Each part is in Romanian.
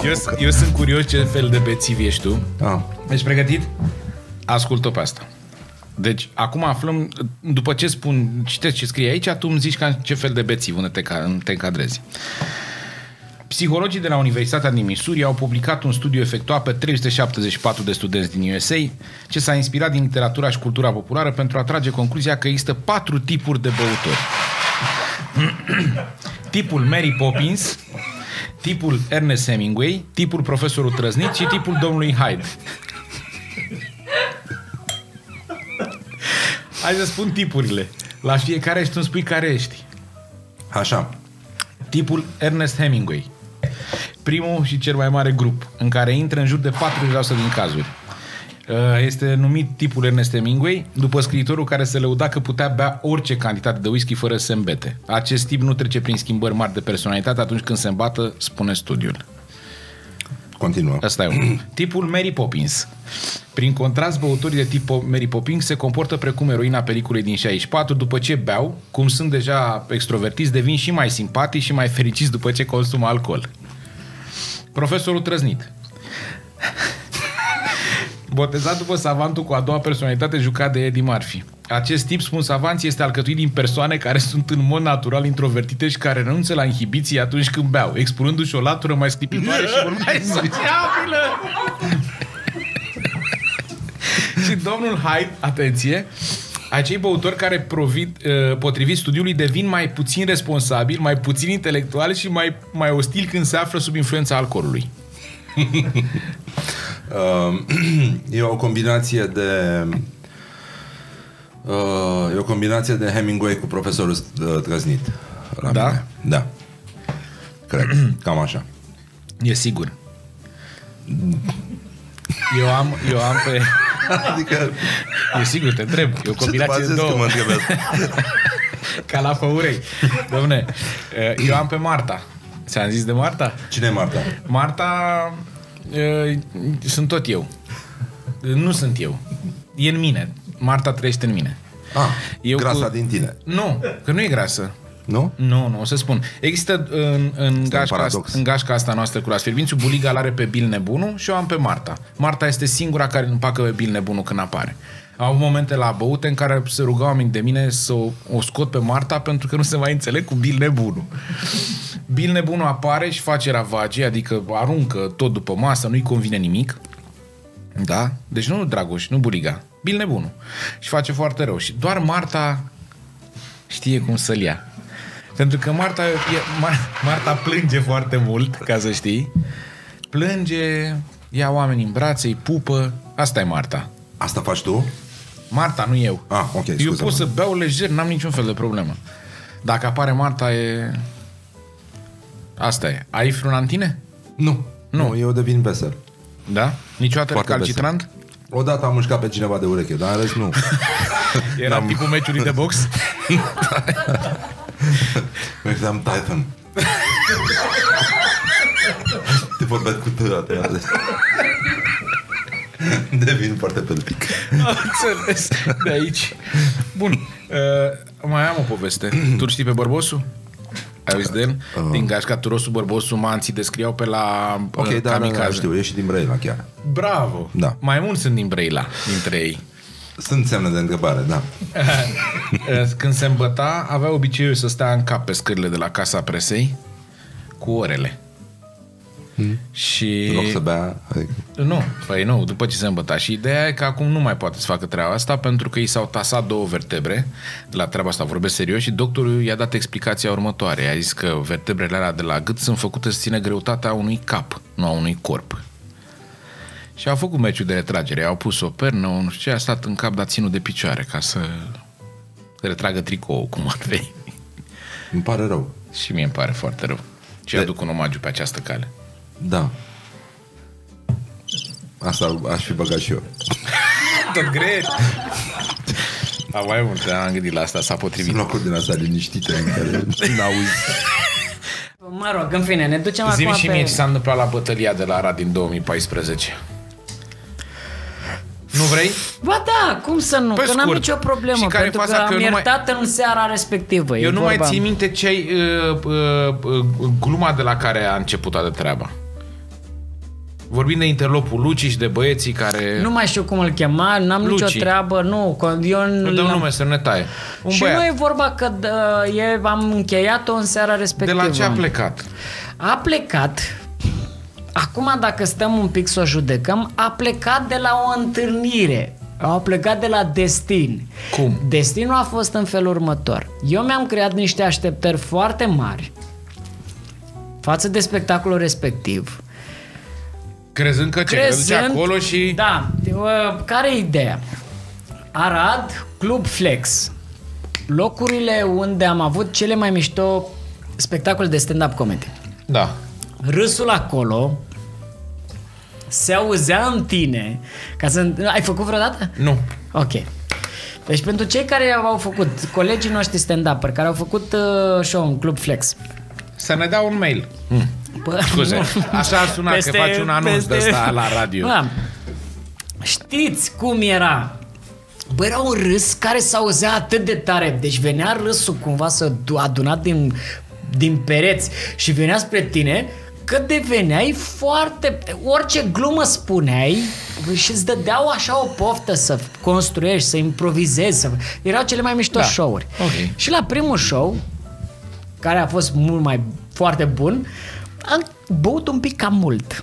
Eu sunt curios ce fel de bețiv ești tu. Ești pregătit? Ascult-o pe asta. Deci, acum aflăm, după ce spun, citești ce scrie aici, tu îmi zici ce fel de bețiv, unde te încadrezi. Psihologii de la Universitatea din Missouri au publicat un studiu efectuat pe 374 de studenți din USA, ce s-a inspirat din literatura și cultura populară pentru a trage concluzia că există 4 tipuri de băutori. Tipul Mary Poppins, tipul Ernest Hemingway, tipul profesorul Trăznit și tipul domnului Hyde. Hai să spun tipurile. La fiecare și tu îmi spui care ești. Așa. Tipul Ernest Hemingway. Primul și cel mai mare grup, în care intră în jur de 40% din cazuri. Este numit tipul Ernest Hemingway după scriitorul care se lăuda că putea bea orice cantitate de whisky fără să se îmbete. Acest tip nu trece prin schimbări mari de personalitate atunci când se îmbată, spune studiul. Continuă. Asta e unul. Tipul Mary Poppins. Prin contrast, băutorii de tip Mary Poppins se comportă precum eroina peliculei din 64. După ce beau, cum sunt deja extrovertiți, devin și mai simpatici și mai fericiți după ce consumă alcool. Profesorul Trăznit. Botezat după savantul cu a doua personalitate jucat de Eddie Murphy. Acest tip, spun savanții, este alcătuit din persoane care sunt în mod natural introvertite și care renunță la inhibiții atunci când beau, expunându-și o latură mai sclipitoare și mult mai sociabilă. Și domnul Hyde, atenție, acei băutori care, potrivit studiului, devin mai puțin responsabili, mai puțin intelectuali și mai ostili când se află sub influența alcoolului. E o combinație de Hemingway cu profesorul Trăznit. Da? Mine. Da. Cred. Cam așa. E sigur. Eu am pe... Adică... E sigur, te întreb. E o combinație de două. Ca la făurei. Dom'le, eu am pe Marta. Ți-am zis de Marta? Cine e Marta? Marta... sunt tot eu. Nu sunt eu. E în mine. Marta trăiește în mine. Grasa din tine. Nu, că nu e grasă. Nu? Nu, o să spun. Există în gașca asta noastră cu las fierbinți, buliga l-are pe Bil Nebunu și eu am pe Marta. Marta este singura care împacă pe Bil Nebunu când apare. Au momente la băute în care se rugau oameni de mine să o scot pe Marta pentru că nu se mai înțeleg cu Bil Nebunu. Bil Nebunu apare și face ravagii, adică aruncă tot după masă, nu-i convine nimic. Da? Deci nu Dragoș, nu buliga. Bil Nebunu. Și face foarte rău. Și doar Marta știe cum să-l ia. Pentru că Marta plânge foarte mult, ca să știi. Plânge, ia oamenii în brațe, îi pupă. Asta e Marta. Asta faci tu? Marta, nu eu. Ok, eu pot să beau lejer, n-am niciun fel de problemă. Dacă apare Marta, e... Asta e. Ai frun în tine? Nu, eu devin vesel. Da? Niciodată recalcitrant? Odată am mușcat pe cineva de ureche, dar în rest nu. Era tipul meciului de box? Mergeam Typhon. Te vorbesc cu tăia. Devin foarte peltic. Am înțeles. De aici. Bun. Mai am o poveste. Tu știi pe Bărbosu? Ai auzit de el? Din gașca Turosu Bărbosu, manții descriau pe la Kamikaze. Da, știu, e și din Brăila chiar. Bravo! Da. Mai mulți sunt din Brăila, dintre ei. Sunt semne de întrebare, da. Când se îmbăta, avea obiceiul să stea în cap pe scările de la Casa Presei cu orele. Și... În loc să bea... Nu, după ce se îmbăta. Și ideea e că acum nu mai poate să facă treaba asta pentru că i s-au tasat 2 vertebre. De la treaba asta vorbesc serios și doctorul i-a dat explicația următoare. I-a zis că vertebrele alea de la gât sunt făcute să țină greutatea unui cap, nu a unui corp. Și au făcut meciul de retragere. Au pus o pernă, nu știu ce, a stat în cap, dar ținut de picioare ca să retragă tricoul, cum ar fi. Îmi pare rău. Și mie îmi pare foarte rău. Și aduc un omagiu pe această cale. Da. Asta aș fi băgat și eu. Tot greș. Mai mult, am gândit la asta, s-a potrivit. Sunt locuri din asta liniștite în care n-auzi. Mă rog, în fine, ne ducem acum Zi-mi pe... și mie ce s-a întâmplat la bătălia de la Arad din 2014. Nu vrei? Ba da, cum să nu? Că n-am nicio problemă, pentru că am iertat în seara respectivă. Eu nu mai țin minte ce ai gluma de la care a început toată treaba. Vorbim de interlopul Luci și de băieții care... Nu mai știu cum îl chema, n-am nicio treabă, nu. Eu nu dăm nume să ne taie. Și băiat. Nu e vorba că am încheiat-o în seara respectivă. De la ce a plecat? A plecat, acum dacă stăm un pic să o judecăm, a plecat de la o întâlnire. Au plecat de la destin. Cum? Destinul a fost în felul următor. Eu mi-am creat niște așteptări foarte mari față de spectacolul respectiv. Crezând că ce? Duce acolo și... Da. Care e ideea? Arad, Club Flex. Locurile unde am avut cele mai mișto spectacole de stand-up comedy. Da. Râsul acolo se auzea în tine. Ai făcut vreodată? Nu. Ok. Deci pentru cei care au făcut, colegii noștri stand-uperi care au făcut show în Club Flex, să ne dau un mail. Scuze, așa ar suna că faci un anunț de ăsta la radio. Da. Știți cum era? Bă, era un râs care s-auzea atât de tare. Deci venea râsul cumva să adunat din pereți și venea spre tine, că deveneai foarte... Orice glumă spuneai și îți dădeau așa o poftă să construiești, să improvizezi. Erau cele mai mișto show-uri. Okay. Și la primul show, care a fost foarte bun, am băut un pic cam mult.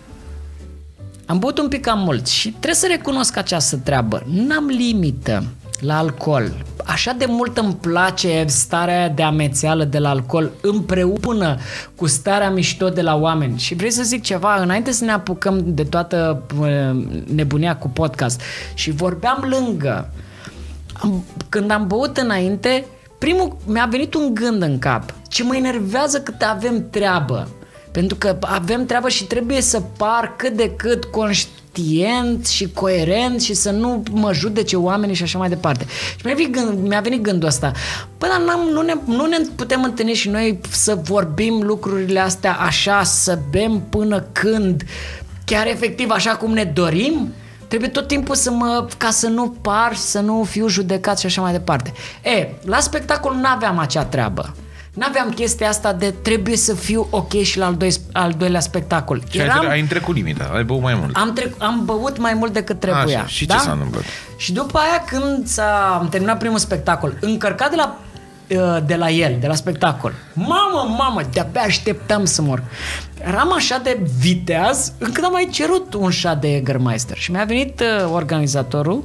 Și trebuie să recunosc această treabă. N-am limită la alcool. Așa de mult îmi place starea aia de amețeală de la alcool împreună cu starea mișto de la oameni. Și vrei să zic ceva? Înainte să ne apucăm de toată nebunia cu podcast și vorbeam lângă, când am băut înainte, primul mi-a venit un gând în cap. Ce mă enervează cât avem treabă. Pentru că avem treabă și trebuie să par cât de cât conștient și coerent și să nu mă judece oamenii și așa mai departe. Și mi-a venit gândul ăsta. Păi, dar nu ne putem întâlni și noi să vorbim lucrurile astea așa, să bem până când, chiar efectiv așa cum ne dorim? Trebuie tot timpul ca să nu par, să nu fiu judecat și așa mai departe. La spectacol n-aveam acea treabă. N-aveam chestia asta de trebuie să fiu ok și la al doilea spectacol. Și ai trecut limita, ai băut mai mult. Am băut mai mult decât trebuia. Așa, și ce s-a întâmplat? Și după aia când am terminat primul spectacol, încărcat de la el, de la spectacol. Mamă, de-abia așteptam să mor. Eram așa de viteaz încât am mai cerut un shot de Jägermeister. Și mi-a venit organizatorul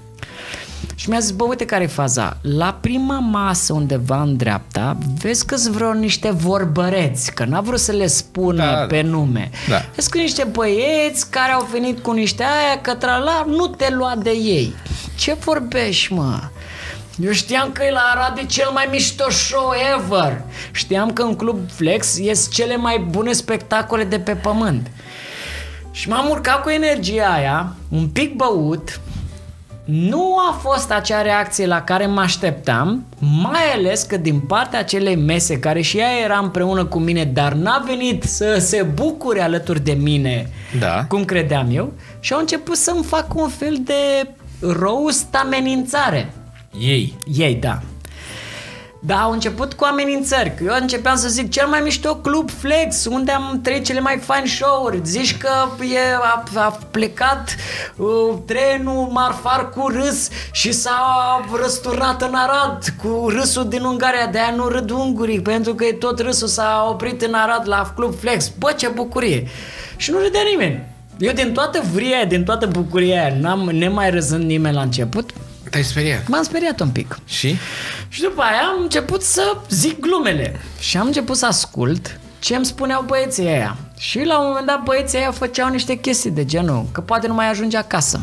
și mi-a zis, bă, uite care e faza. La prima masă undeva în dreapta, vezi că-s vreo niște vorbăreți, că n-a vrut să le spună pe nume. Da. Vezi că niște băieți care au venit cu niște aia, că nu te lua de ei. Ce vorbești, mă? Eu știam că la Arad e cel mai mișto show ever. Știam că în Club Flex ies cele mai bune spectacole de pe pământ. Și m-am urcat cu energia aia, un pic băut. Nu a fost acea reacție la care mă așteptam, mai ales că din partea acelei mese, care și ea era împreună cu mine, dar n-a venit să se bucure alături de mine, cum credeam eu, și au început să-mi fac un fel de roast amenințare. Ei, da. Da, au început cu amenințări, că eu începeam să zic cel mai mișto Club Flex, unde am trăit cele mai fain show-uri. Zici că a plecat trenul marfar cu râs și s-a răsturnat în Arad cu râsul din Ungaria, de-aia nu râd ungurii, pentru că tot râsul s-a oprit în Arad la Club Flex. Bă, ce bucurie! Și nu râdea nimeni. Eu din toată vria, din toată bucuria aia, nemai râzând nimeni la început. Te-ai speriat? M-am speriat un pic. Și? Și după aia am început să zic glumele. Și am început să ascult ce îmi spuneau băieții aia. Și la un moment dat băieții aia făceau niște chestii de genul că poate nu mai ajunge acasă,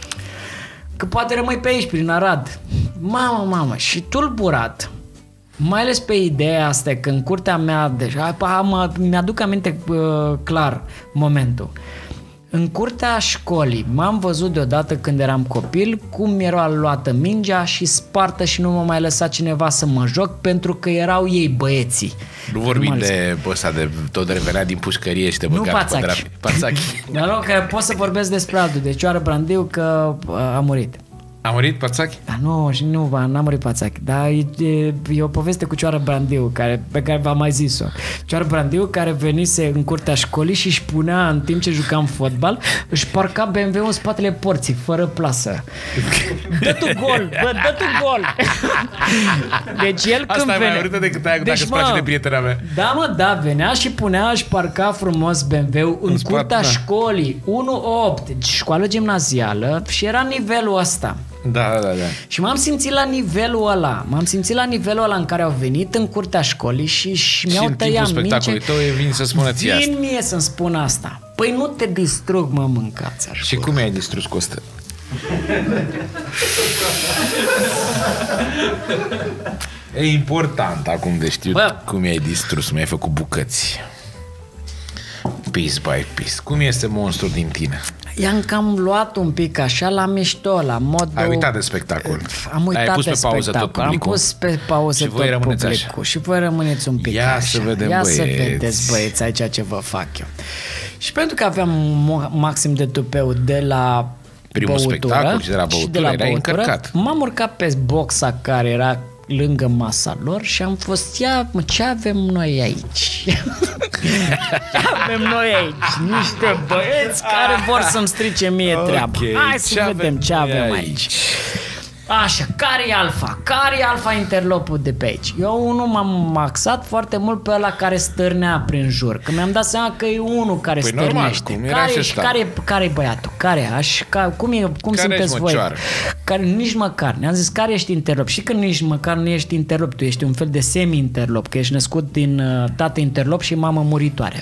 că poate rămâi pe aici, prin Arad. Mamă, și tulburat, mai ales pe ideea asta că în curtea mea, deja mi-aduc aminte clar momentul. În curtea școlii m-am văzut deodată când eram copil cum mi-era luată mingea și spartă și nu mă mai lăsa cineva să mă joc pentru că erau ei băieții. Nu vorbim de ăsta de tot revenea din pușcărie și te băga Pațachi. Dar nu, că pot să vorbesc despre altul, de Cioară Brandiu, că a murit. A murit Pațachi? Da, nu, și nu, n-a murit Pațachi, dar e o poveste cu Cioară Brandiu, pe care v-am mai zis-o. Cioară Brandiu, care venise în curtea școlii și își punea, în timp ce jucam fotbal, își parca BMW-ul în spatele porții, fără plasă. Dă tu gol, bă, dă tu gol! Deci el asta când e venea... mai urâtă decât aia dacă îți place de prietena mea. Da, mă, da, venea și punea, își parca frumos BMW-ul în curtea școlii, 1-8, deci școală gimnazială, și era nivelul ăsta. Da. Și m-am simțit la nivelul ăla în care au venit în curtea școlii și mi-au tăiat minge. Și în timpul spectacolului tău vin să spună ție asta. Vin mie să-mi spun asta. Păi nu te distrug, mă, mâncați. Și cum i-ai distrus, Costă? E important acum de știut cum i-ai distrus, mi-ai făcut bucăți. Piece by piece. Cum este monstru din tine? I-am cam luat un pic așa la mișto, la modul... Ai uitat de spectacol. Am uitat ai pus de pe pauză spectacol. tot publicul. Am pus pe pauză și voi tot publicul. Așa. Și voi rămâneți un pic Ia așa. Să vedem, Ia băieți. să vedeți, băieți, aici ce vă fac eu. Și pentru că aveam maxim de tupeu de la primul spectacol și de la băutură, încărcat. M-am urcat pe boxa care era lângă masa lor și am fost, ce avem noi aici? Ce avem noi aici? Niște băieți care vor să-mi strice mie treaba. Hai să vedem ce avem aici. Așa, care-i alfa? Care-i alfa interlopul de pe aici? Eu unul m-am axat foarte mult pe ăla care stârnea prin jur. Că mi-am dat seama că e unul care stârnește. Care-i băiatul? Cum sunteți voi? Care, nici măcar. Ne-am zis, care ești interlop? Și că nici măcar nu ești interlop, tu ești un fel de semi-interlop, că ești născut din tată interlop și mamă muritoare.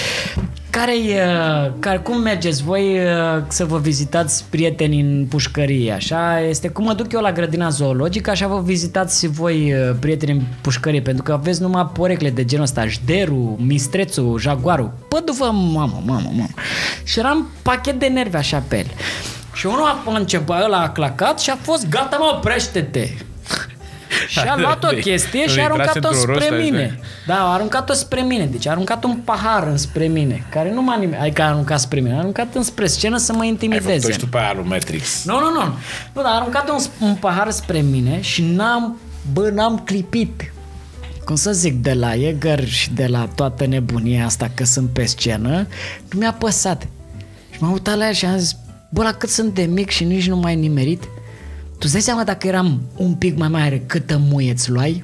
Cum mergeți voi să vă vizitați prieteni în pușcărie, așa? Este cum mă duc eu la grădina zoologică, așa vă vizitați voi prieteni în pușcărie, pentru că aveți numai porecle de genul ăsta, jderul, mistrețul, jaguarul. Pădu-vă, mamă. Și eram pachet de nervi așa pe el. Și unul a început, ăla a clacat și a fost, gata, mă, oprește-te. Și a luat o chestie și a aruncat-o spre mine. Da, a aruncat-o spre mine. Deci a aruncat un pahar înspre mine, care nu m-a nimic. Adică a aruncat spre mine. A aruncat înspre scenă să mă intimideze. Ai făcut-o și tu pe aia lui Matrix. Nu, dar a aruncat un pahar spre mine și n-am clipit. Cum să zic, de la Jäger și de la toată nebunia asta că sunt pe scenă, nu mi-a păsat. Și m-am uitat la el și am zis, bă, la cât sunt de mic și nici nu m-ai nimerit? Tu îți dai seama dacă eram un pic mai mare, câtă muie îți luai?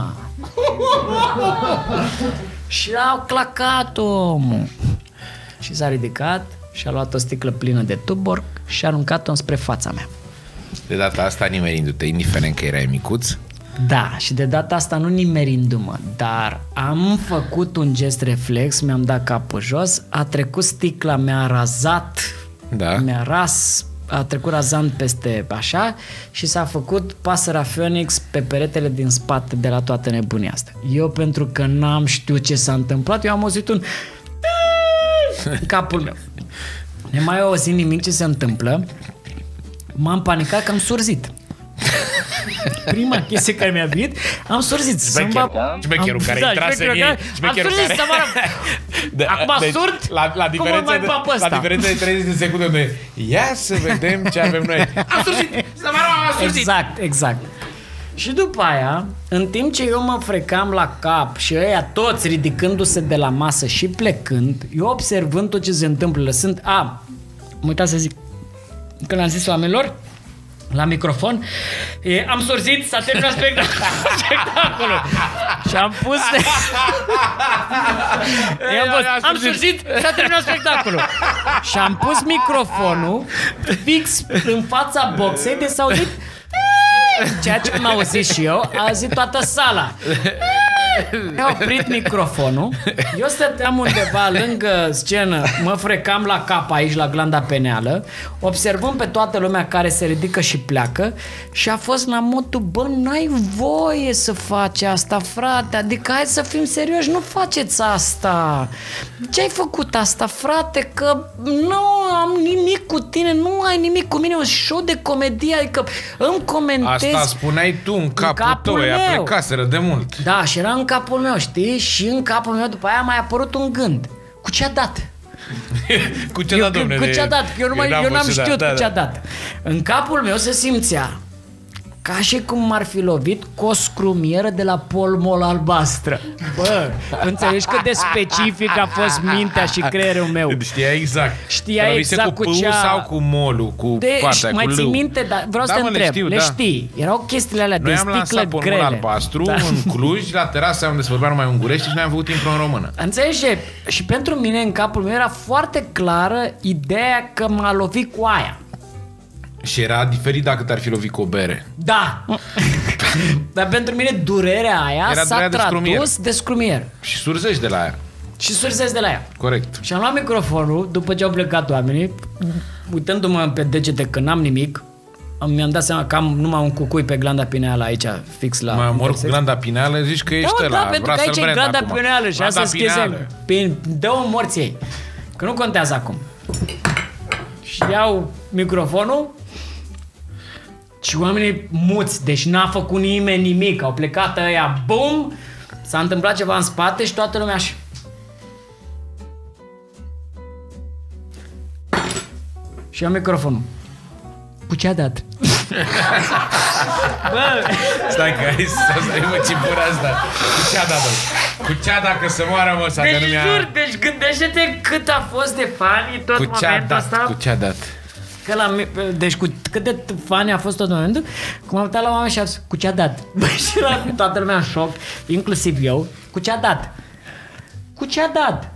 Și au clacat omul. Și s-a ridicat și a luat o sticlă plină de Tuborg și a aruncat-o spre fața mea. De data asta nimerindu-te, indiferent că erai micuț? Da, și de data asta nu nimerindu-mă, dar am făcut un gest reflex, mi-am dat capul jos, a trecut sticla, mi-a razat, mi-a ras, a trecut razant peste așa și s-a făcut pasărea Phoenix pe peretele din spate de la toată nebunia asta. Eu, pentru că n-am știut ce s-a întâmplat, eu am auzit un în capul meu. Ne mai auzit nimic ce se întâmplă. M-am panicat că am surzit. Prima chestie care mi-a venit, am surzit. Șmecherul care intrase în ei. Șmecherul care... Acum surd? La diferență de 30 de secunde de ia să vedem ce avem noi. Am surzit! Exact. Și după aia, în timp ce eu mă frecam la cap și ăia toți ridicându-se de la masă și plecând, eu observând tot ce se întâmplă, lăsând... Mă uitam să zic, că le-am zis oamenilor, la microfon, am surzit, s-a terminat spectacolul. Și am pus... am surzit, s-a terminat spectacolul. Și am pus microfonul fix în fața boxei, de s-a auzit... Ceea ce m-a auzit și eu, a auzit toată sala. Mi-a oprit microfonul. Eu stăteam undeva lângă scenă, mă frecam la cap aici, la glanda peneală, observând pe toată lumea care se ridică și pleacă și a fost la modul, bă, n-ai voie să faci asta, frate, adică hai să fim serioși, nu faceți asta. Ce ai făcut asta, frate, că nu am nimic cu tine, nu ai nimic cu mine, un show de comedie, adică îmi comentezi. Asta spuneai tu în capul tău, ea plecaseră de mult. Da, și era în capul meu, știi? Și în capul meu după aia a mai apărut un gând. Cu ce a dat? Cu ce a dat, domnule? Cu ce a dat? Eu n-am știut cu ce a dat. În capul meu se simțea ca și cum m-ar fi lovit cu o scrumieră de la polmol albastră. Bă, înțelegi cât de specific a fost mintea și creierul meu. Știa exact. Știa exact cu cea... sau cu molul, cu partea, mai cu ții minte, dar vreau să te întreb. Le știi. Erau chestiile alea de sticlă grele. Noi am lansat polmol albastru în Cluj, la terasa unde se vorbea numai ungurești și noi am făcut intro în română. Înțelegi? Și pentru mine, în capul meu, era foarte clară ideea că m-a lovit cu aia. Și era diferit dacă te-ar fi lovit cu o bere. Da. Dar pentru mine durerea aia era s-a tradus de scrumier. Și surzești de la aia. Și surzesc de la ea. Corect. Și am luat microfonul după ce au plecat oamenii, uitându-mă pe degete că n-am nimic. Mi-am dat seama că am numai un cucui pe glanda pineală aici, fix la... Mă mor cu glanda pineală, zici că ești ăla. Da, pentru că aici e glanda pineală și asta schize. Dă-o morții. Că nu contează acum. Și iau microfonul și oamenii muți, deci n-a făcut nimeni nimic. Au plecat ăia, bum, s-a întâmplat ceva în spate și toată lumea așa. Și iau microfonul. Cu ce a dat? Bă! Stai că ai mă cimpura asta. Cu ce a dat? Cu ce a dat că să moară, mă, să deci jur, deci gândește-te cât a fost de fani tot momentul ăsta. Cu ce a dat? Că deci cu cât de fani a fost tot momentul, cum am uitat la oameni și a zis, cu ce a dat? Bă, și era toată lumea în șoc, inclusiv eu. Cu ce a dat? Cu ce a dat?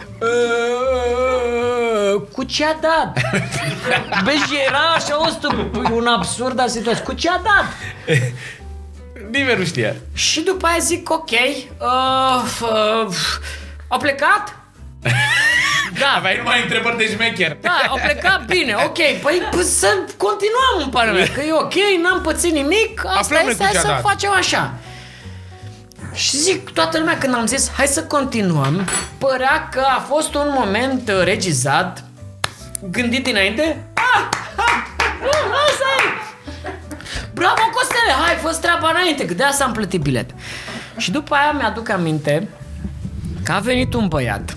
Cu ce a dat? Bă, și era așa un absurd situație. Cu ce a dat? Nimeni nu știa. Și după aia zic, ok, au plecat? Da, aveai numai întrebări de șmecher. Da, au plecat bine, ok. Păi să continuăm, îmi pare mea, că e ok, n-am pățit nimic. Asta este, hai să facem așa. Și zic, toată lumea, când am zis hai să continuăm, părea că a fost un moment regizat, gândit dinainte. Asta e! Bravo, Costele, hai, fă-ți treaba înainte, că de-aia s-am plătit bilet. Și după aia mi-aduc aminte că a venit un băiat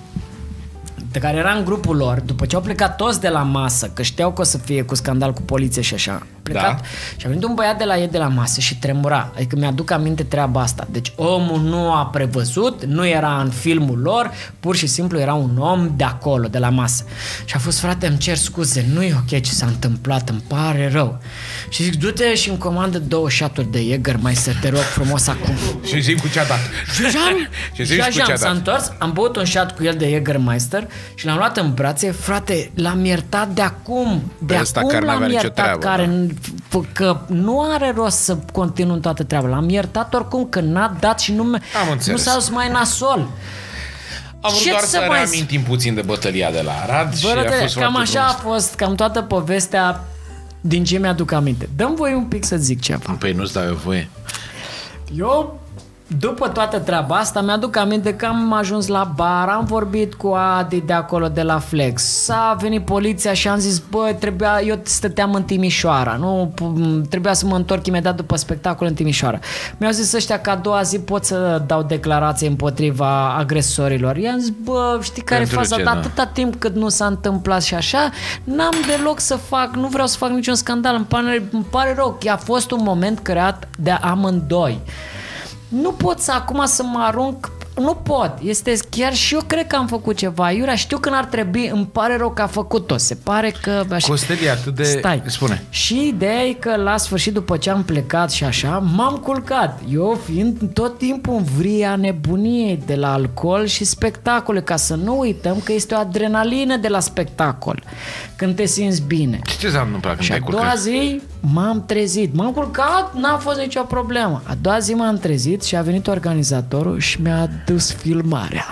de care era în grupul lor, după ce au plecat toți de la masă, că știau că o să fie cu scandal cu poliție și așa, plecat, și a venit un băiat de la ei de la masă și tremura, adică mi-aduc aminte treaba asta. Deci omul nu a prevăzut, nu era în filmul lor, pur și simplu era un om de acolo, de la masă. Și a fost, frate, îmi cer scuze, nu e ok ce s-a întâmplat, îmi pare rău. Și zic, du-te și îmi comandă 2 shot-uri de Jägermeister, te rog frumos acum. Și zic cu ce a dat. Jajan s-a întors, am băut un shot cu el de Jägermeister și l-am luat în brațe, frate, l-am iertat de acum. De acum l-am iertat, că nu are rost să continui toată treaba. L-am iertat oricum, că n-a dat și nu s-a dus mai nasol. Am vrut doar să reamintim puțin de bătălia de la Arad. Și a fost cam așa a fost, cam toată povestea din ce mi-aduc aminte. Dă-mi voie un pic să zic ceva. Păi nu-ți dau eu voie. Eu, după toată treaba asta, mi-aduc aminte că am ajuns la bar, am vorbit cu Adi de acolo, de la Flex. S-a venit poliția și am zis, bă, eu stăteam în Timișoara, nu trebuia să mă întorc imediat după spectacol în Timișoara. Mi-au zis ăștia că a doua zi pot să dau declarație împotriva agresorilor. I-am zis, bă, știi care e faza? De atâta timp cât nu s-a întâmplat și așa, n-am deloc să fac, nu vreau să fac niciun scandal, îmi pare rău. A fost un moment creat de amândoi. Nu pot să acum să mă arunc, nu pot, este chiar și eu cred că am făcut ceva, Iurea, știu că n-ar trebui, îmi pare rău că a făcut-o, se pare că... Costelie, atât de... Stai. Spune. Și ideea e că la sfârșit, după ce am plecat și așa, m-am culcat, eu fiind tot timpul în vria nebuniei de la alcool și spectacole, ca să nu uităm că este o adrenalină de la spectacol, când te simți bine. Ce s-a întâmplat când te-ai culcat? Și a doua zi m-am trezit, m-am culcat, n-a fost nicio problemă. A doua zi m-am trezit și a venit organizatorul și mi-a dus filmarea.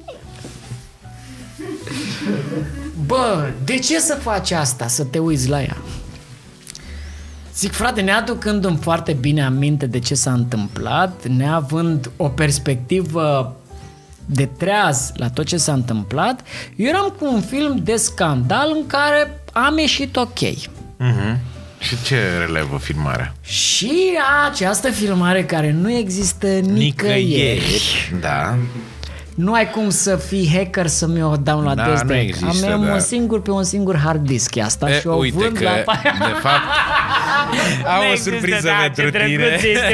Bă, de ce să faci asta, să te uiți la ea? Zic, frate, neaducându-mi foarte bine aminte de ce s-a întâmplat, neavând o perspectivă de treaz la tot ce s-a întâmplat, eu eram cu un film de scandal în care am ieșit ok. Și ce relevă filmarea? Și această filmare care nu există nicăieri. Da. Nu ai cum să fii hacker să mi-o downloadezi nu există, am un singur hard disk asta și o vând că, la... de fapt, am o surpriză pentru tine.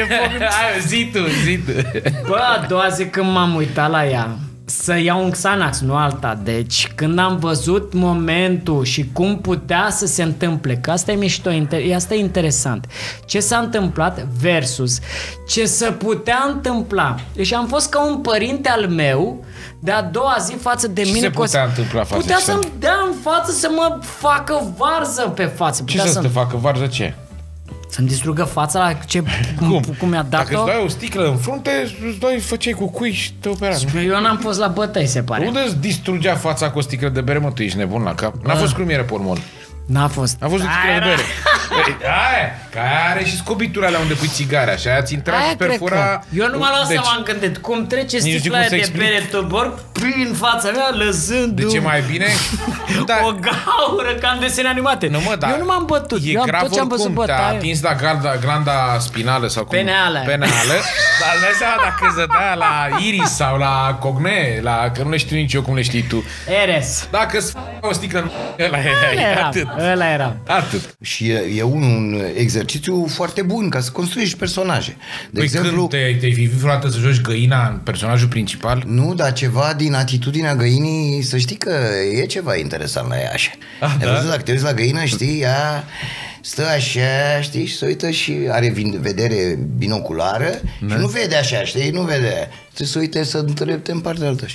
Zi tu. Bă, a doua zi când m-am uitat la ea, să iau un Xanax, nu alta. Deci când am văzut momentul și cum putea să se întâmple, că asta e mișto, asta e interesant, ce s-a întâmplat versus ce să putea întâmpla. Deci am fost ca un părinte al meu de a doua zi față de mine. Ce putea întâmpla față? Putea să-mi dea în față, să mă facă varză pe față. Ce să te facă varză ce? Să-mi distrugă fața la cum mi-a dat-o. Dacă îți dai o sticlă în frunte, făceai cu cui și te opera. Eu n-am fost la bătăi, se pare. Unde îți distrugea fața cu o sticlă de bere, mă? Tu ești nebun la cap? N-a fost crumieră pe urmă. N-a fost. A fost o sticlă de bere. Aia, care are și scobitura alea unde pui țigare, așa, aia ți intra și perfora... Eu nu m-am luat să m-am gândit cum trece sticla de bere Tuborg prin fața mea, lăsându... De ce mai bine? O gaură ca în desene animate. Nu, mă, eu nu m-am bătut. E grav oricum, te-a atins la glanda spinală sau cum? Peneală. Dar nu seama dacă se dea la iris sau la cogne, că nu le știu nici eu cum le știi tu. Eres. Dacă o sticlă, ăla era. Atât. Și e un exercițiu foarte bun ca să construiești personaje. De exemplu, când te-ai fi vreodată să joci găina în personajul principal? Nu, dar ceva din atitudinea găinii, să știi că e ceva interesant la ea așa. Ai văzut, dacă te uiți la găină, știi, ea stă așa, știi, și se uită și are vedere binoculară și nu vede așa, știi, nu vede. Trebuie să uite să întrepte în partea altă.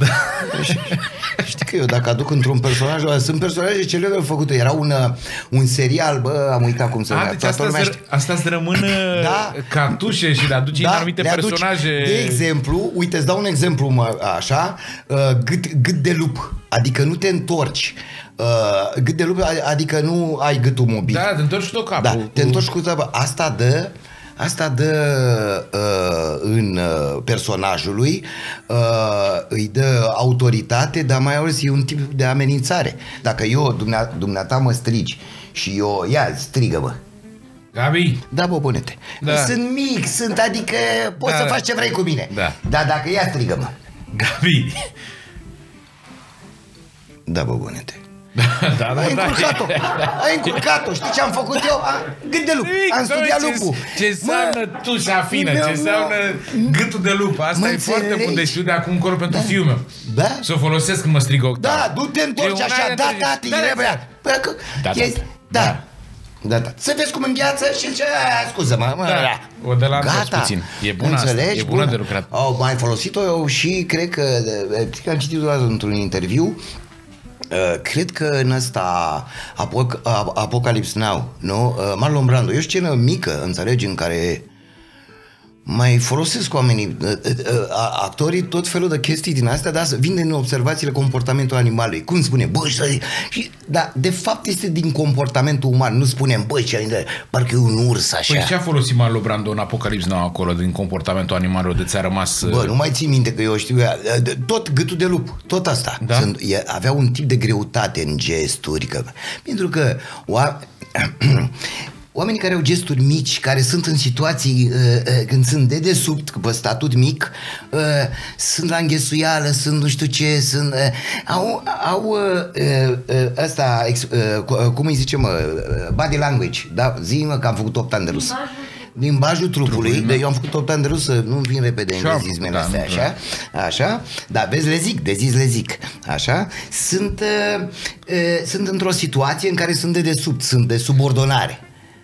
Știi că eu dacă aduc într-un personaj, sunt personaje ce le-au făcut. Era un serial, bă, am uitat cum se numea. Deci asta să rămână cartușe și le aduci în anumite personaje. De exemplu, uite, îți dau un exemplu așa, gât de lup, adică nu te întorci. Gât de lup, adică nu ai gâtul mobil. Da, te întorci cu tot capul. Da, te întorci cu tot. Asta dă în personajului, îi dă autoritate, dar mai ales e un tip de amenințare. Dacă eu, dumneata mă strigi și eu, ia, strigă-mă. Gabi? Da, bobonete. Da. Sunt mic, adică poți să faci ce vrei cu mine. Da. Dar dacă ia, strigă-mă. Gabi. Da, bobonete. Ai încurcat-o. Știi ce am făcut eu? Gât de lup. Am studiat lupul. Ce înseamnă tușa fină, ce înseamnă gâtul de lup. Asta e foarte bun de știu de acum încolo pentru fiul meu. Da? Să o folosesc când mă strigă Octav. Da, du-te întorci așa. Da, tati, da. Să vezi cum îngheață și zice, scuză-mă. O de la puțin. E bună asta, e bună de lucrat. Au mai folosit-o eu și cred că am citit o dată într-un interviu. Cred că în ăsta Apocalypse Now, nu? Marlon Brando, e o scenă mică, înțelegi, în care mai folosesc oamenii, actorii, tot felul de chestii din astea, dar vin din observațiile comportamentului animalului. Cum spune, bă, dar de fapt este din comportamentul uman. Nu spunem, bă, parcă e un urs așa. Păi ce a folosit Marlon Brando în Apocalypse Now acolo, din comportamentul animalelor, de ți-a rămas... Bă, nu mai ții minte că eu știu, tot gâtul de lup, tot asta. Da? Avea un tip de greutate în gesturi, pentru că oamenii care au gesturi mici, care sunt în situații când sunt dedesubt, pe statut mic, sunt la înghesuială, sunt nu știu ce, sunt, au asta, cum îi zicem, body language, da? Zi-mă că am făcut 8 ani de rusă. Limbajul trupului, eu am făcut 8 ani de rusă, nu vin repede englezismele astea, așa, dar vezi, le zic, așa, sunt într-o situație în care sunt dedesubt, sunt de subordonare.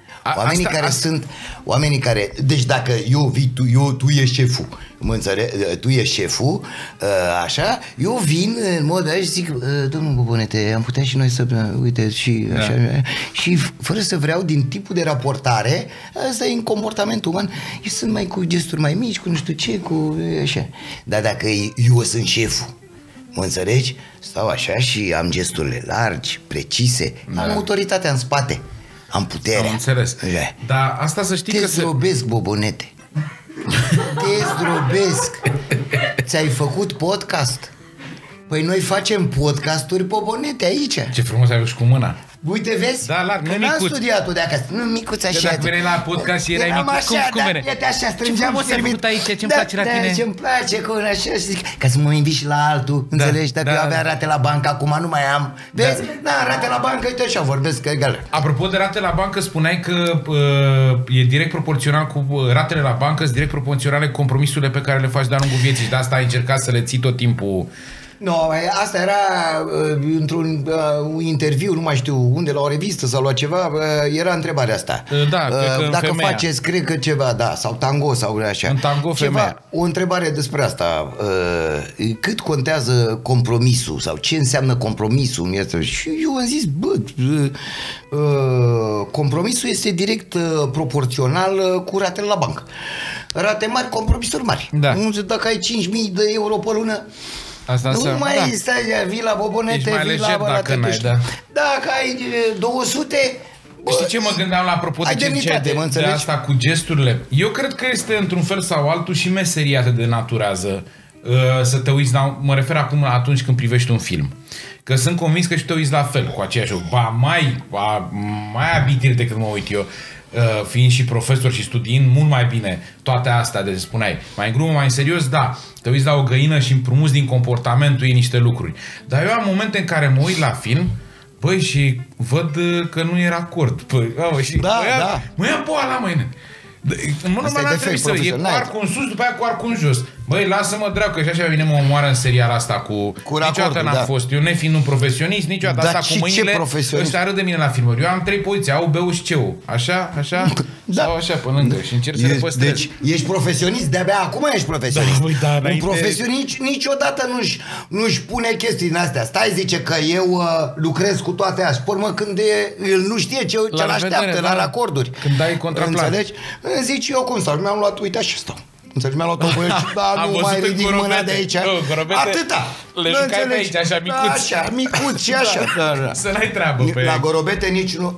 Oamenii care, deci dacă eu vii, tu ești șeful, mă înțeleg, tu ești șeful, așa, eu vin în mod așa și zic, domnul Bobonete, am putea și noi să, uite, și așa, și fără să vreau, din tipul de raportare, asta e în comportamentul uman, eu sunt mai cu gesturi mai mici, cu nu știu ce, cu așa, dar dacă eu sunt șeful, mă înțelegi, stau așa și am gesturile largi, precise, am autoritatea în spate. Am puterea. Am înțeles. Dar asta să știi că se... Te zdrobesc, Bobonete. Te zdrobesc. Ți-ai făcut podcast? Păi noi facem podcasturi, Bobonete, aici. Ce frumos ai făcut cu mâna. Uite, vezi? Da, larg, că n-am studiat-o de acasă. Nu, micuț așa. Dacă veneai la podcast și erai micuț, cum era? Iată așa, strângeam. Ce frumos ai făcut aici, ce-mi place la tine. Ce-mi place, cu așa și zic, ca să mă invit și la altul, înțelegi? Dacă eu aveam rate la bancă, acum nu mai am. Vezi? Da, rate la bancă, uite așa, vorbesc egal. Apropo de rate la bancă, spuneai că e direct proporțional cu ratele la bancă, sunt direct proporționale compromisurile pe care le faci de-a lungul vieții și de asta ai încercat să le ții tot timpul. No, asta era într-un interviu, nu mai știu unde, la o revistă sau la ceva, era întrebarea asta. Da, dacă femeia. faceți, cred că ceva, da, sau tango sau așa. În tango ceva, femeia. o întrebare despre asta. Cât contează compromisul sau ce înseamnă compromisul? Și eu am zis, compromisul este direct proporțional cu ratele la bancă. Rate mari, compromisuri mari. Da. Dacă ai 5.000 de euro pe lună, asta nu mai stai, vii la Bobonete, vii la dacă n-ai, da. Dacă ai 200... Știi ce mă gândeam la apropo de de asta cu gesturile? Eu cred că este într-un fel sau altul și meseria te denaturează să te uiți la... Mă refer acum la atunci când privești un film. Că sunt convins că și te uiți la fel, cu aceeași... mai abitir decât mă uit eu. Fiind și profesor și studiind mult mai bine toate astea de spuneai. Mai în glumă, mai în serios, da, te uiți la o găină și împrumuți din comportamentul ei niște lucruri. Dar eu am momente în care mă uit la film, băi, și văd că nu era acord. Și mă ia poala, măi. În mod normal n-ar trebui să e cu arcul în sus, după aia cu arcul în jos. Băi, lasă-mă dracu, că și așa vine mă omoară în serial asta cu niciodată n-am fost. Eu nefiind un profesionist, niciodată asta cu mâinile. Ăștia râd de mine la filmări. Eu am 3 poziții, A, B și C. Așa, sau așa pe lângă și încerc să le păstrez. Deci ești profesionist, de-abia acum ești profesionist. Un profesionist niciodată nu-și pune chestii din astea. Stai, zice că eu lucrez cu toate astea. Și pe urmă când el nu știe ce-l așteaptă la racorduri. Când dai contraplan. Înțelegi? Zici eu cum stau. Mi-am luat, uite așa stau. Înțelegi, mi-a luat o băie și nu mai ridic mâna de aici. Atâta. Le jucai pe aici, așa micuți. Așa, micuți și așa. Să n-ai treabă pe la gorobete nici nu...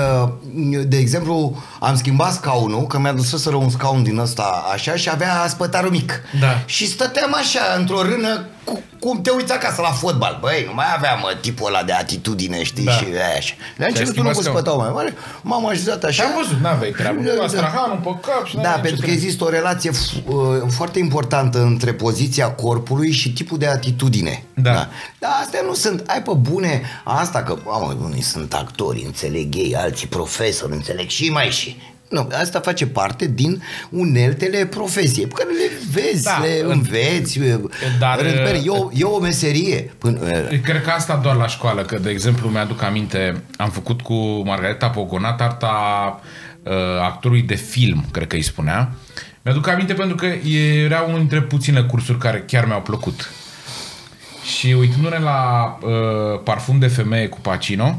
De exemplu, am schimbat scaunul, că mi-a dusăseră un scaun din ăsta așa și avea spătarul mic. Da. Și stăteam așa, într-o rână, cum te uiți acasă la fotbal. Băi, nu mai aveam tipul ăla de atitudine, știi, și așa. Le-am cerut unul cu spătau mai mare, m-am așezat așa. Și am văzut, n-aveai treabă. Astrahanul pe cap și da, pentru că există o relație foarte importantă între poziția corpului și tipul de atitudine. Da. Dar astea nu sunt, ai pe bune, asta că, unii sunt actori, înțeleg ei, alții profesori, înțeleg și mai și. Nu, asta face parte din uneltele profesiei, pe care le vezi, le înveți, dar e o meserie. Cred că asta doar la școală, că de exemplu mi-aduc aminte, am făcut cu Margareta Pogonat arta actorului de film, cred că îi spunea. Mi-aduc aminte pentru că era unul dintre puține cursuri care chiar mi-au plăcut. Și uitându-ne la Parfum de femeie cu Pacino,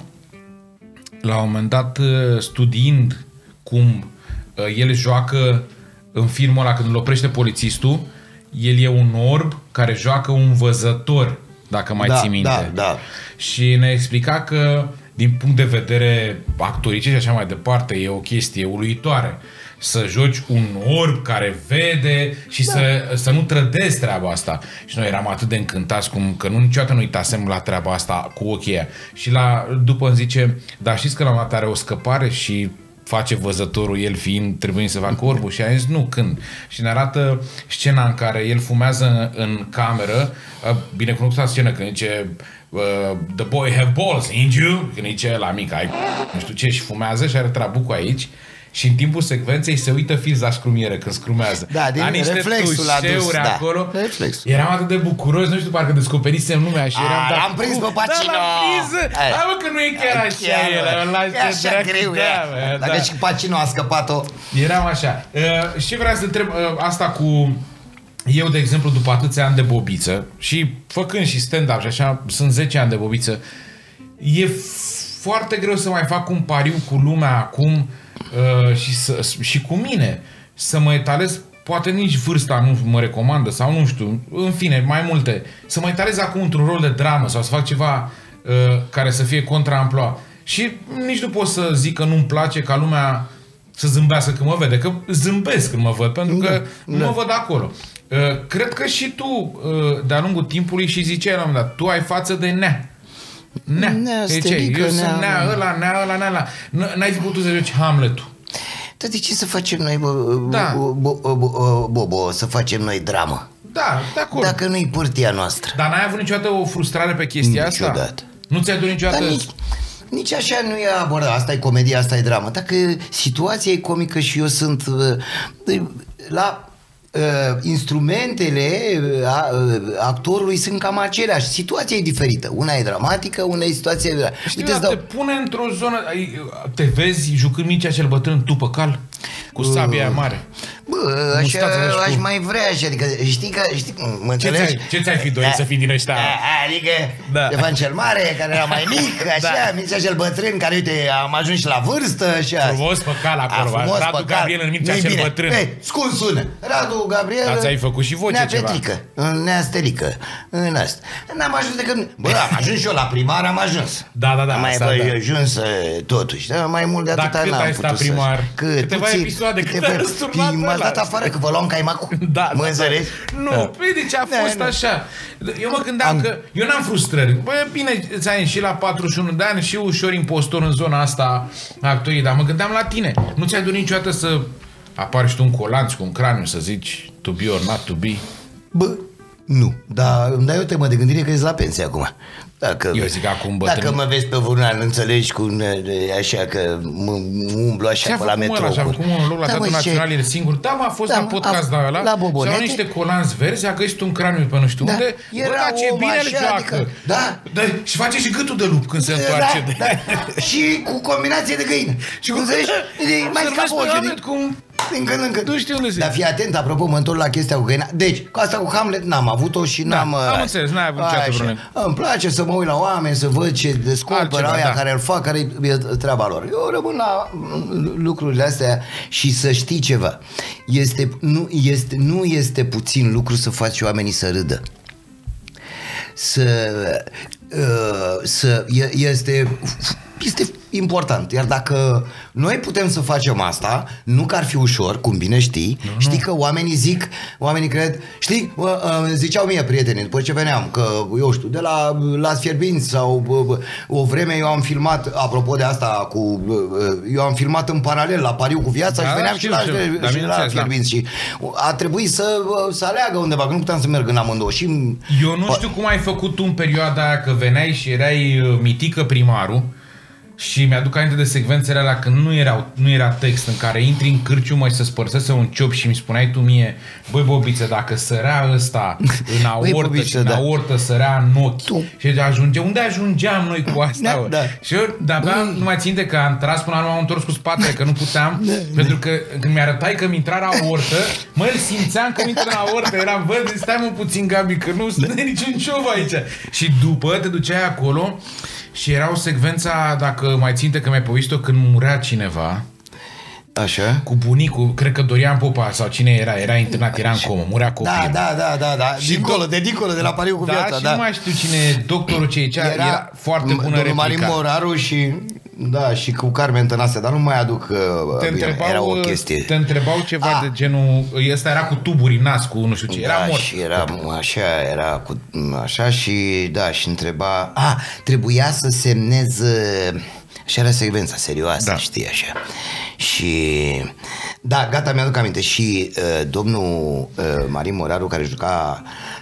la un moment dat studiind cum el joacă în filmul ăla, când îl oprește polițistul, el e un orb care joacă un văzător, dacă mai ții minte. Da. Și ne explica că din punct de vedere actorice și așa mai departe, e o chestie uluitoare să joci un orb care vede și să nu trădezi treaba asta. Și noi eram atât de încântați că niciodată nu uitasem la treaba asta cu ochii aia. Și după îmi zice, dar știți că la un dat are o scăpare și face văzătorul, el fiind trebuind să facă orbul? Și a zis, nu, când? Și ne arată scena în care el fumează în cameră, binecunoscută scenă când zice the boy have balls, ain't you? Când zice la mic, ai nu știu ce, și fumează și are trabucul aici. Și în timpul secvenței se uită fix la scrumiere când scrumează. Da, din reflexul a dus, acolo. Eram atât de bucuros, nu știu, parcă descoperisem lumea și eram... L-am prins pe Pacino! Da, l-am prins! Hai mă, că nu e chiar așa. E așa greu. Dacă și Pacino a scăpat-o. Eram așa. Și vreau să întreb asta cu... Eu, de exemplu, după atâția ani de bobiță și făcând și stand-up și așa, sunt 10 ani de bobiță, e foarte greu să mai fac un pariu cu lumea acum și cu mine, să mă etalez, poate nici vârsta nu mă recomandă sau nu știu, în fine, mai multe, să mă etalez acum într-un rol de dramă sau să fac ceva care să fie contra-amploa. Și nici nu pot să zic că nu-mi place ca lumea să zâmbească când mă vede, că zâmbesc când mă văd, pentru că nu mă văd acolo. Cred că și tu, de-a lungul timpului, și ziceai la un moment dat, tu ai față de nea. Stelică, eu sunt nea ăla. N-ai fi putut să joci Hamlet-ul. Dar de ce să facem noi, Bobo, să facem noi dramă? Da, de acord. Dacă nu-i pârtia noastră. Dar n-ai avut niciodată o frustrare pe chestia asta? Niciodată. Nu ți-ai dorit niciodată? Nici așa nu e abordat. Asta e comedie, asta e dramă. Dacă situația e comică și eu sunt la instrumentele actorului sunt cam aceleași. Situația e diferită. Una e dramatică, una e situația... Știu, dar te pune într-o zonă... Te vezi jucând Mircea cel Bătrân tu pe cal? Cu sabia mare? Bă, așa aș mai vrea așa. Adică știi, mă înțelegi? Ce ți-ai fi dorit să fii din ăștia? Adică Ștefan cel Mare, care era mai mic, așa, Mircea cel Bătrân, care, uite, am ajuns și la vârstă, așa. Frumos pe cal acolo, Radu Gabriel în Mircea cel Bătrân. Cum sună? Radu Gabriel... Dar ți-ai făcut și voce ceva. Nea Stelică, în asta. N-am ajuns decât... Bă, am ajuns și eu la primar, am ajuns. Da. Am ajuns totuși, dar mai mult de atâta n-am putut să... Dar cât ai stat primar? Câteva episoade, cât ai răsturnat ăla? M-ați dat afară că vă luam caimacul. Mă înțelegi? Nu, deci a fost așa. Eu mă gândeam că eu n-am frustrări. Bă, bine, ți-ai și la 41 de ani și ușor impostor în zona asta a actorii, dar mă gândeam la tine. Nu ți-ai dorit niciodată să apari și tu un colanț cu un craniu, să zici to be or not to be? Bă, nu, dar îmi dai o temă de gândire că ești la pensie acum. Eu zic acum bătrân. Dacă mă vezi pe vreun înțelegi cum așa că mă umblu așa pe la metrou. Și-a făcut un loc la Teatrul Național, el singur. Da, m-a fost la podcast de ăla. La Bobonete. Și au niște colanți verzi, a găsit un craniu pe nu știu unde. Era ce bine îl joacă. Da. Și face și gâtul de lup când se întoarce. Și cu combinație de găină. Și cum zici, mai scapă ochiul. Încă. Nu știu unde se. Dar fii atent, apropo, mă întorc la chestia cu găina. Deci, cu asta cu Hamlet n-am avut-o și n-am... Am înțeles, n-ai avut niciodată probleme. Îmi place să mă uit la oameni, să văd ce descoperă aia care îl fac, care e treaba lor. Eu rămân la lucrurile astea și să știi ceva. Nu este puțin lucru să faci oamenii să râdă. Este important. Iar dacă noi putem să facem asta, nu că ar fi ușor, cum bine știi, știi că oamenii cred, știi, ziceau mie prietenii după ce veneam, că eu știu, de la Las Fierbinți sau o vreme eu am filmat, apropo de asta, eu am filmat în paralel la Pariu cu viața și veneam și la Fierbinți și a trebuit să aleagă undeva, că nu puteam să merg în amândouă. Eu nu știu cum ai făcut tu în perioada aia, că veneai și erai mitică primarul. Și mi-aduc aminte de secvențele alea când nu era text, în care intri în cârciumă și să spărsese un ciop și mi spuneai tu mie, băi Bobiță, dacă sărea ăsta în aortă și în aortă sărea în ochi și unde ajungeam noi cu asta? Și eu de-abia nu mai ținte că am tras până la urmă, am întors cu spatele, că nu puteam, pentru că când mi-arătai că mi intra la aortă, mă, îl simțeam că mi intră în aortă, eram, bă, stai mă puțin, Gabi, că nu sunt niciun ciop aici. Și după te duceai acolo. Și era o secvența, dacă mai ținte că mi-ai povestit-o, când murea cineva. Așa? Cu bunicul, cred că Dorian Popa sau cine era internat, era în comă, murea copil. Da. Și dincolo de la Pariu cu viața. Și nu mai știu cine, doctorul ce era foarte bună replica. Marin Moraru și cu Carmen Tănase, dar nu mai aduc era o chestie. Te întrebau ceva de genul, ăsta era cu tuburi în nas, cu nu știu ce, era mort. Și așa și întreba, trebuia să semneze. Și era secvența serioasă, știi, așa. Și da, gata, mi-aduc aminte. Și domnul Marin Moraru, care juca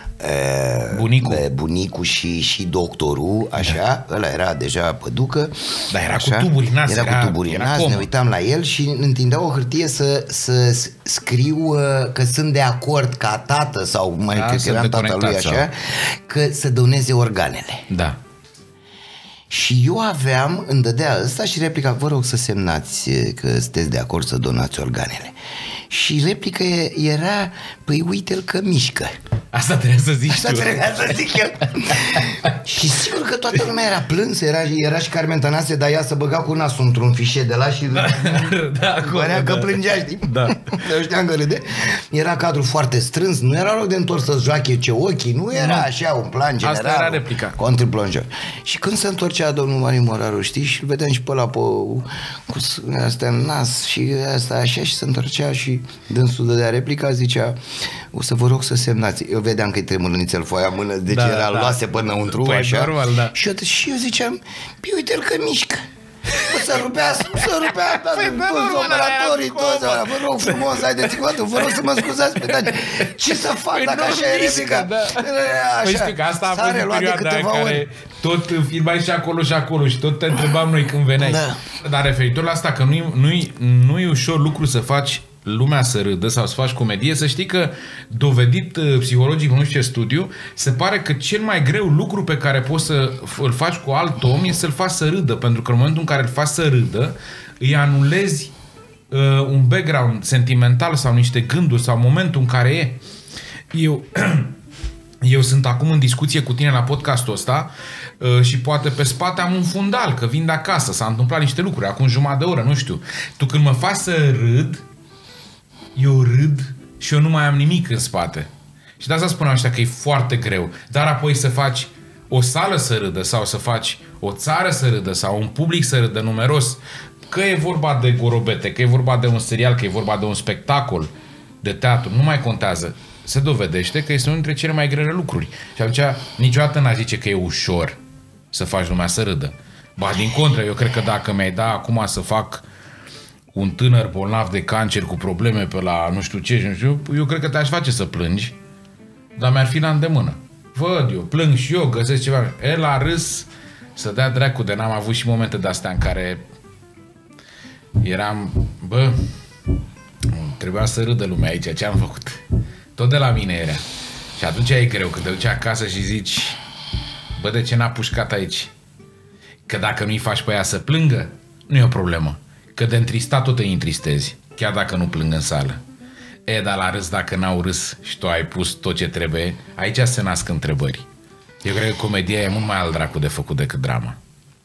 bunicul și doctorul, așa, ăla era deja păducă. Da, era așa, cu tuburi în nas. Era cu tuburi în nas, ne uitam la el și întindea o hârtie să scriu că sunt de acord ca tată, sau mai cred că eram tata lui, așa, că să doneze organele. Da. Și eu îmi dădea ăsta și replica, vă rog să semnați că sunteți de acord să donați organele. Și replica era, păi uite-l că mișcă. Asta trebuia să zici tu. Trebuia să zic eu. Și sigur că toată lumea era plânsă, era și Carmen Tănase, dar ea să băga cu nasul într-un fișier de la și părea că plângea, știi? Da. Eu știam că râde. Era cadru foarte strâns, nu era loc de întors să joache ce ochii, nu era așa un plan general. Asta era replica. Contriplonjor. Și când se întorcea domnul Marin Moraru, știi, și îl vedeam și pe ăla cu astea în nas și asta așa, și se întorcea și dânsul dădea replica, zicea, o să vă rog să semnați. vedeam că-i tremurnițel foaia în mână, deci era luase până înăuntru, așa. Normal, da. Și eu ziceam, uite-l că mișcă. Să rupea, toți operatorii, toți, vă rog frumos, haideți cu vă rog să mă scuzați, ce să fac dacă așa e replica? Păi știu că asta a fost în perioada în care tot filmai și acolo și tot te întrebam noi când veneai. Dar referitor la asta, că nu e ușor lucru să faci lumea să râdă sau să faci comedie, să știi că dovedit psihologic, nu știu ce studiu, se pare că cel mai greu lucru pe care poți să îl faci cu alt om e să-l faci să râdă, pentru că în momentul în care îl faci să râdă, îi anulezi un background sentimental sau niște gânduri sau momentul în care e. Eu sunt acum în discuție cu tine la podcastul ăsta și poate pe spate am un fundal, că vin de acasă, s-a întâmplat niște lucruri, acum jumătate de oră, nu știu. Tu când mă faci să râd, eu râd și eu nu mai am nimic în spate. Și de asta spuneam ăștia că e foarte greu. Dar apoi să faci o sală să râdă sau să faci o țară să râdă sau un public să râdă numeros, că e vorba de gorobete, că e vorba de un serial, că e vorba de un spectacol de teatru, nu mai contează. Se dovedește că este unul dintre cele mai grele lucruri. Și atunci niciodată n-a zice că e ușor să faci lumea să râdă. Ba, din contră, eu cred că dacă mi-ai da acum să fac un tânăr bolnav de cancer cu probleme pe la nu știu ce, nu știu, eu cred că te-aș face să plângi, dar mi-ar fi la îndemână. Văd eu, plâng și eu, găsesc ceva. El a râs să dea dracu, de n-am avut și momente de-astea în care eram, trebuia să râdă lumea aici, ce am făcut. Tot de la mine era. Și atunci e greu, că te duci acasă și zici, de ce n-a pușcat aici? Că dacă nu-i faci pe ea să plângă, nu e o problemă. Că de întristat tot te întristezi, chiar dacă nu plâng în sală. Dar la râs, dacă n-au râs și tu ai pus tot ce trebuie, aici se nasc întrebări. Eu cred că comedia e mult mai alt dracu de făcut decât drama.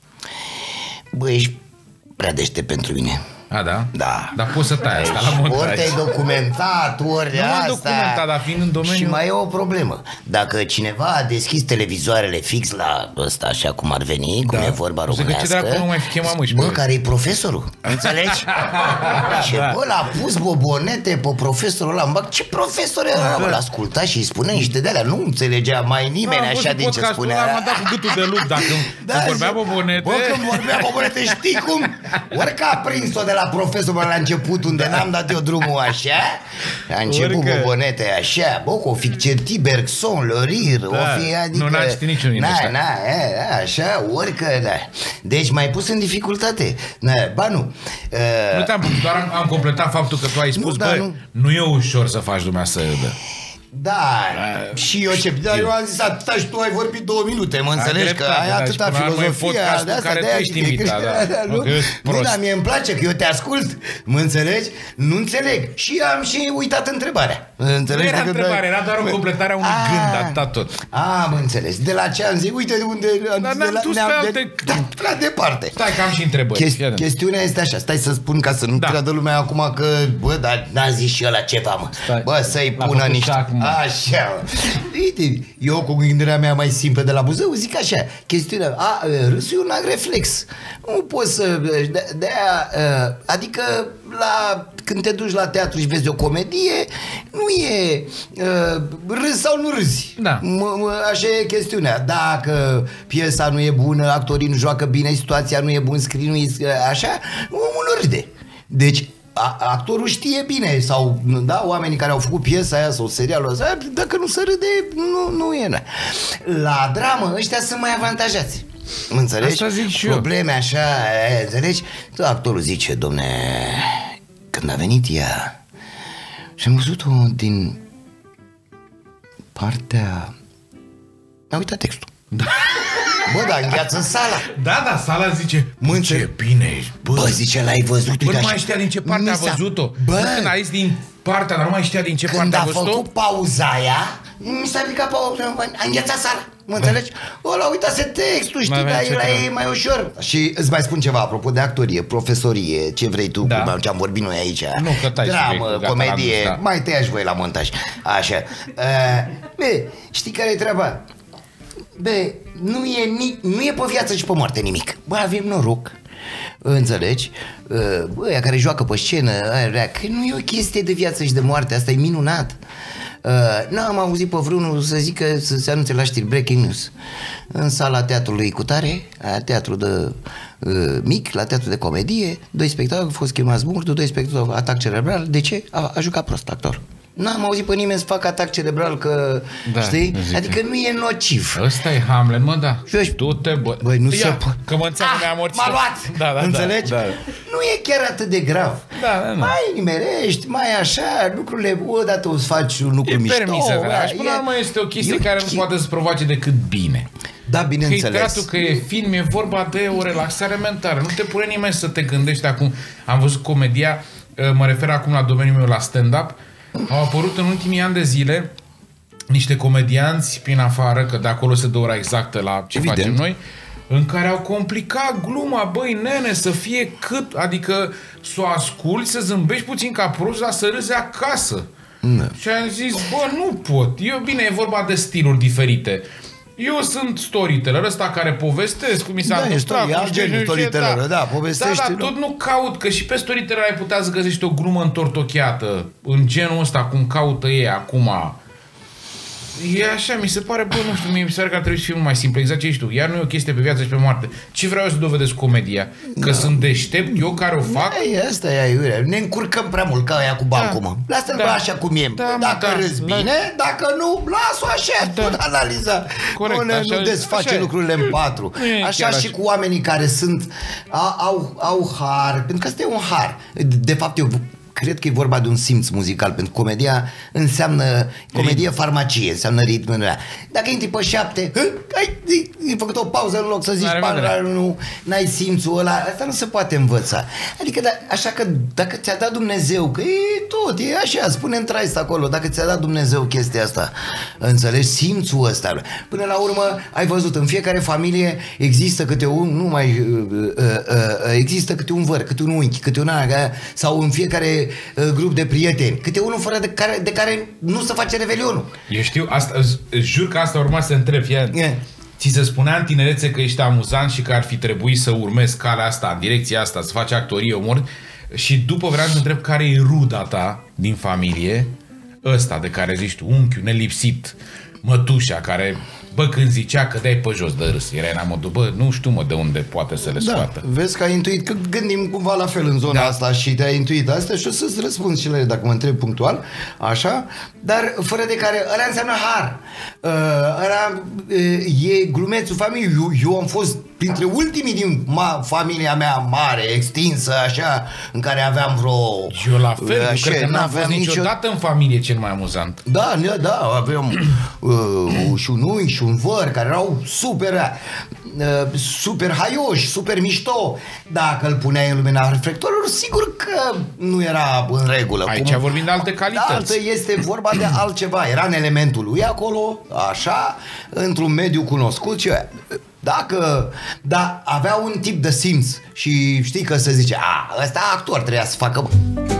Ești prea deștept pentru mine. A, da? Da. Dar poți să tai asta la montaj. Ori te-ai documentat, ori nu asta. Nu am documentat, dar fiind în domeniu... Și mai e o problemă. Dacă cineva a deschis televizoarele fix la ăsta, așa cum ar veni, cum e vorba românească... Ce dracu nu mai fi chemat, bă, care-i profesorul? Înțelegi? Ce, l-a pus bobonete pe profesorul ăla. Bă, ce profesor era? L-a ascultat și îi spunea niște de alea. Nu înțelegea mai nimeni așa din ce spunea. M-a dat cu gâtul de lup. Dacă vorbea bobonete... Bă, când vorbea bobonete, știi cum? Ori că a prins-o de la profesor la început, unde n-am dat eu drumul așa, a început bobonete așa, bă, o fi certi Bergson, Lărir, o fi, adică... Nu, n-a citit niciunul din ăștia. Așa, orică, da. Deci m-ai pus în dificultate. Ba nu. Nu te-am pus, doar am completat faptul că tu ai spus, nu e ușor să faci lumea să râdă. Da, și eu ce... Dar eu am zis atâta și tu ai vorbit 2 minute, mă înțelegi că ai atâta filozofie de asta, care tu ești invitat, nu, dar mie îmi place că eu te ascult, mă înțelegi? Nu înțeleg. Și am și uitat întrebarea. Nu era întrebare, era doar o completare a unui gând, atâta tot. Mă înțeles. De la ce am zis, uite de unde... Dar ne-am dus pe alte... Prea departe. Stai că am și întrebări. Chestiunea este așa, stai să spun ca să nu creadă lumea acum că, bă, dar n-a zis și ăla ceva, mă. Bă, să-i pună niște... Așa. Uite, eu cu gândirea mea mai simplă de la Buzău zic așa, chestiunea, râsul e un reflex. Nu poți să... Adică când te duci la teatru și vezi o comedie, nu e râzi sau nu râzi. Da. Așa e chestiunea. Dacă piesa nu e bună, actorii nu joacă bine, situația nu e bună, scrie, nu e așa, omul nu râde. Deci actorul știe bine sau oamenii care au făcut piesa aia sau serialul ăsta, dacă nu se râde, nu e. La dramă ăștia sunt mai avantajați. Înțelegi? Asta zic și probleme așa, înțelegi? Actorul zice, domne, când a venit ea și am văzut-o din partea... A uitat textul. Da. Bă, dar îngheață sala. Da, sala zice, mă, ce bine ești, bă, zice, l-ai văzut. Bă, nu mai știa din ce parte a văzut-o. Bă, când a zis din partea, dar nu mai știa din ce parte a văzut-o. Când a făcut pauza aia, mi s-a ridicat pauza, a îngheațat sala. Mă înțelegi? Ăla uitase textul, știi, dar e mai ușor. Și îți mai spun ceva, apropo de actorie, profesorie, ce vrei tu, cum ce-am vorbit noi aici. Nu, că tai dramă, comedie, mai tăiași voi la montaj. Așa. Știi care e treaba? Bă, nu e pe viață și pe moarte nimic. Bă, avem noroc. Înțelegi? Bă, ăia care joacă pe scenă, că nu e o chestie de viață și de moarte. Asta e minunat. N-am auzit pe vreunul să zică, să se anunțe la știri breaking news. În sala teatrului Cutare, teatru de mic, la teatru de comedie, 2 spectacole, au fost chemați murtul, 2 spectacole, atac cerebral. De ce? A jucat prost actor. N-am auzit pe nimeni să facă atac cerebral, că, știi? Adică nu e nociv. Ăsta e Hamlet, mă, da. Du-te, băi, nu se poate. Că mă înțeleg, mi-a amorțit. M-a luat! Înțelegi? Da. Nu e chiar atât de grav. Mai nimerești, mai așa, lucrurile, odată o să faci un lucru mișto. E permisă, și până la urmă este o chestie care nu poate să provoace decât bine. Da, bineînțeles. Că e film, e vorba de o relaxare mentală. Nu te pune nimeni să te gândești acum. Am văzut comedia, mă refer acum la domeniul meu, la stand-up. Au apărut în ultimii ani de zile niște comedianți prin afară, că de acolo se dă ora exactă la ce facem noi, în care au complicat gluma, băi, nene, să fie cât, adică să o asculti, să zâmbești puțin ca prost, dar să râzi acasă. Și am zis, bă, nu pot. Eu, bine, e vorba de stiluri diferite. Eu sunt storyteller, ăsta care povestesc cum mi s-a întâmplat. Povestește. Da, tot nu caut, că și pe storyteller ai putea să găsești o glumă întortocheată, în genul ăsta, cum caută ei acum. E așa, mi se pare, bă, nu știu, mi se pare că ar trebui să fie mult mai simplu, exact ce ești tu. Iar nu e o chestie pe viață și pe moarte. Ce vreau eu să dovedesc comedia? Că sunt deștept, eu care o fac? Asta e, iurea. Ne încurcăm prea mult ca aia cu bancul, mă. Lasă-l așa cum e. Dacă râzi bine, dacă nu, las-o așa, nu analiza. Corect, nu desface lucrurile în patru. Așa și cu oamenii care sunt, au har, pentru că asta e un har. De fapt, eu cred că e vorba de un simț muzical, pentru că comedia înseamnă comedie farmacie, înseamnă ritmul. Dacă intri pe 7, ai făcut o pauză în loc să zici nu, n-ai simțul ăla, asta nu se poate învăța. Adică, așa că dacă ți-a dat Dumnezeu, că e tot, e așa, spune în traist acolo, dacă ți-a dat Dumnezeu chestia asta, înțelegi, simțul ăsta. Până la urmă, ai văzut, în fiecare familie există câte un, există câte un văr, câte un unchi, câte un aga, sau în fiecare grup de prieteni, câte unul fără de care nu se face revelionul. Eu știu, asta, jur că asta urma să întreb, ți se spunea în tinerețe că ești amuzant și că ar fi trebuit să urmezi calea asta, în direcția asta, să faci actorie, umor, și după vreau să întreb care e ruda ta din familie, ăsta de care zici tu, unchiul nelipsit, mătușa, care, bă, când zicea că dai pe jos de râs, era în modul, bă, nu știu, mă, de unde poate să le scoată. Vezi că ai intuit, că gândim cumva la fel în zona asta și te-ai intuit asta și o să-ți răspund și la ele dacă mă întreb punctual, așa, dar fără de care, ăla înseamnă har. Ăla e glumețul familiei. Eu am fost printre ultimii din familia mea mare, extinsă, așa, în care aveam vreo... Eu la fel, eu cred că n-am fost niciodată în familie cel mai amuzant. Da, aveam și un unchi și un văr care erau super haioși, super mișto. Dacă îl puneai în lumina reflectorilor, sigur că nu era în regulă. Aici vorbim de alte calități. Altă este vorba de altceva. Era în elementul lui acolo, așa, într-un mediu cunoscut și avea un tip de simț și știi că se zice, ăsta actor trebuia să facă,